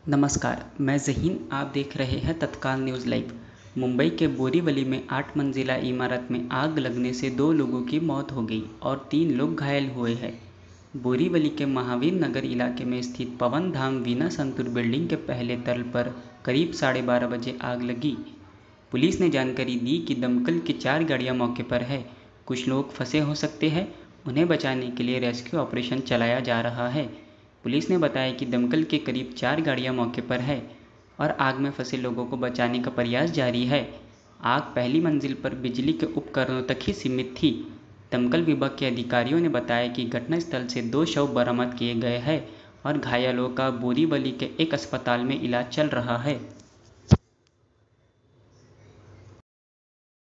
नमस्कार, मैं ज़हीन। आप देख रहे हैं तत्काल न्यूज़ लाइव। मुंबई के बोरीवली में 8 मंजिला इमारत में आग लगने से 2 लोगों की मौत हो गई और 3 लोग घायल हुए हैं। बोरीवली के महावीर नगर इलाके में स्थित पवन धाम वीना संतूर बिल्डिंग के पहले तल पर करीब 12:30 बजे आग लगी। पुलिस ने जानकारी दी कि दमकल की 4 गाड़ियां मौके पर है। कुछ लोग फंसे हो सकते हैं, उन्हें बचाने के लिए रेस्क्यू ऑपरेशन चलाया जा रहा है। पुलिस ने बताया कि दमकल के करीब 4 गाड़ियां मौके पर है और आग में फंसे लोगों को बचाने का प्रयास जारी है। आग पहली मंजिल पर बिजली के उपकरणों तक ही सीमित थी। दमकल विभाग के अधिकारियों ने बताया कि घटनास्थल से 2 शव बरामद किए गए हैं और घायलों का बोरीवली के एक अस्पताल में इलाज चल रहा है।